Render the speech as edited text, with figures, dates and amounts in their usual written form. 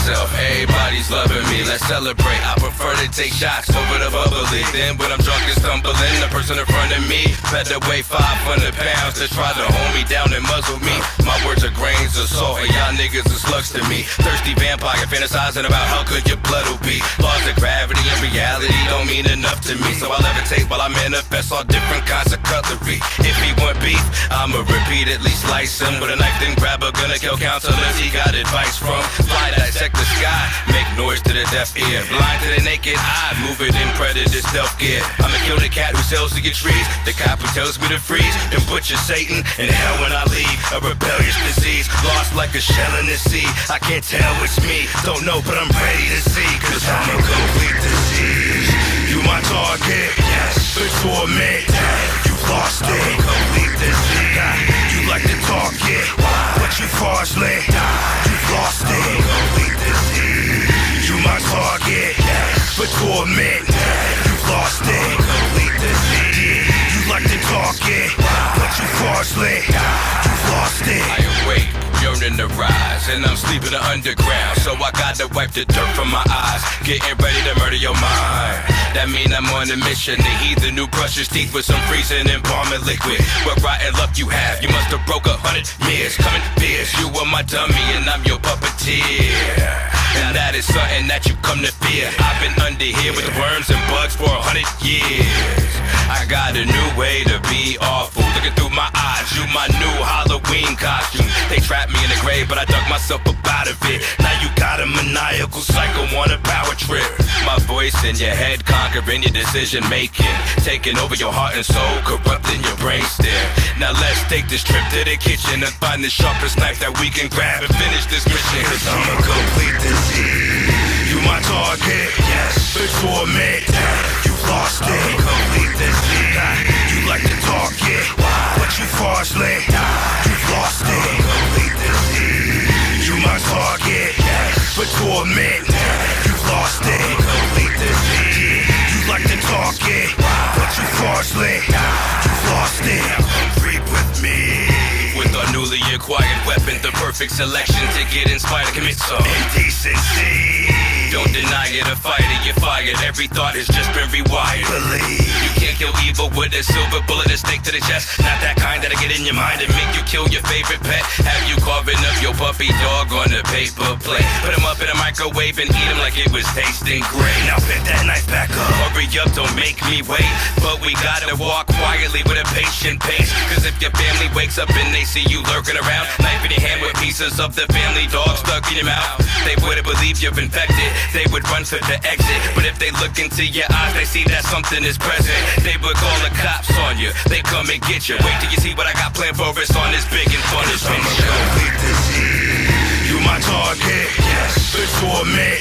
myself, everybody's loving me. Let's celebrate. I prefer to take shots over the bubbly. Then when I'm drunk and stumbling, the person in front of me better weigh 500 pounds to try to hold me down and muzzle me. My words are grains of salt, and y'all niggas are slugs to me. Thirsty vampire fantasizing about how good your blood will be. Laws of gravity and reality don't mean enough to me, so I levitate while I manifest all different kinds of cutlery. If he want beef, I'ma repeatedly slice him with a knife, then grab a gun and kill counselors he got advice from. Fly, dissect the sky, make noise to the deaf ear. Blind to the naked eye, move it in predator stealth gear. I'ma kill the cat who sells to get trees, the cop who tells me to freeze, then butcher Satan in hell when I leave. A rebellious disease, lost like a shell in the sea. I can't tell it's me, don't know, but I'm ready to see, cause I'm a complete disease. You my target, yes, but torment, you lost it. I'm a complete disease. You like to target, but you falsely, you lost it. I'm a complete disease. You my target, yes, but torment, you lost it. I'm a complete disease. You like to target, but you falsely, you lost it. I awake, yearning to rise, and I'm sleeping in the underground, so I gotta wipe the dirt from my eyes. Getting ready to murder your mind. That mean I'm on a mission to heathen who brush his teeth with some freezing embalming liquid. What rotten luck you have, you must have broke 100 years. Coming fierce, you were my dummy and I'm your puppeteer. And that is something that you come to fear. I've been under here with the worms and bugs for 100 years. I got a new way to be awful. Looking through my eyes, you my new Halloween costume. They trapped me in the grave, but I dug myself up out of it. Now you got a maniacal psycho on a power trip. My voice in your head conquering your decision making, taking over your heart and soul, corrupting your brain stem. Now let's take this trip to the kitchen and find the sharpest knife that we can grab and finish this mission. Cause I'm a complete disease. You my target, yes, but torment, you lost it. I'm a complete disease. You like to target, but you falsely, you lost it. I'm a complete disease. You my target, yes, but torment, you lost it. I'm a complete disease. You like to target, but you falsely, you lost it. Come creep with me. With our newly acquired weapon, the perfect selection to get inspired to commit some indecency. Don't deny it, a fighter, you're fired. Every thought has just been rewired. Believe you can't kill evil with a silver bullet, a stake to the chest. Not that kind that'll get in your mind and make you kill your favorite pet. Have you carving up your puppy dog on a paper plate? Put him up in a microwave and eat him like it was tasting great. Now pick that knife back up. Hurry up, don't make me wait. But we gotta walk quietly with a patient pace. Cause if your family wakes up and they see you lurking around, knife in your hand with pieces of the family dog stuck in your mouth, they wouldn't believe you're infected. They would run for the exit. But if they look into your eyes, they see that something is present. They would call the cops on you. They come and get you. Wait till you see what I got planned for us on this big and fun adventure. I'm a complete disease. You my target, yes, but torment,